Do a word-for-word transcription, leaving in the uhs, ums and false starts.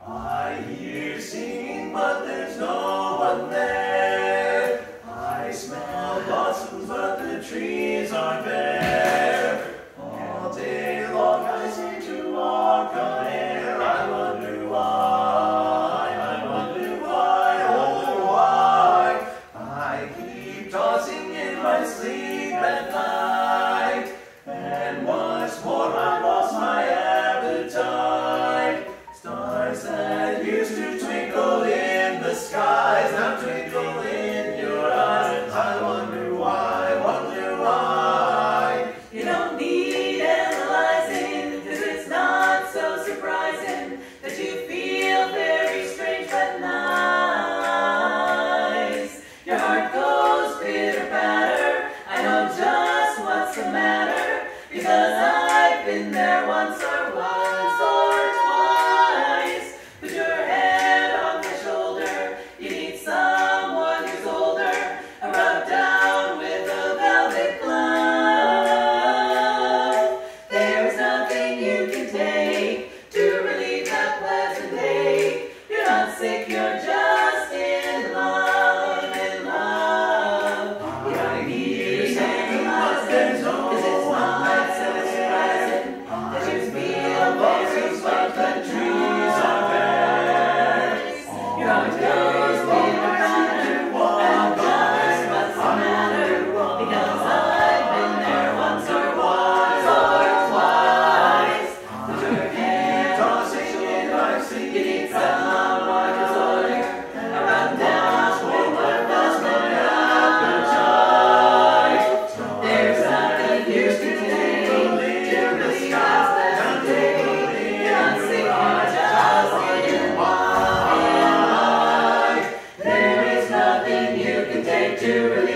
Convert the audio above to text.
I hear singing, but there's no one there. I smell blossoms, but the trees are bare. All day long I seem to walk on air. I wonder why, I wonder why, oh why. I keep tossing in my sleep at night, and once more I've lost my appetite. Stars that used to twinkle in the skies now twinkle in your eyes. I wonder why, wonder why. You don't need analyzing, 'cause it's not so surprising that you feel very strange but nice. Your heart goes pitter-patter, I know just what's the matter, because I've been there once or once or twice. Put your head on my shoulder, you need someone who's older, and rub down with a velvet glove. There's nothing you can take to relieve that pleasant ache. You're not sick, you're just in love, in love. You don't need analyzing, 'cause it's not so surprising that you feel very strange but trees are bare. Your heart goes pitter-patter, and just what's the matter, because I've been there once or once or twice. Put your head Tossing in my sleep, you need someone who's older, and run down with a velvet appetite. There's nothing you can take to relieve that pleasant ache. You're not sick, you're just in love, in love. There is nothing you can take to relieve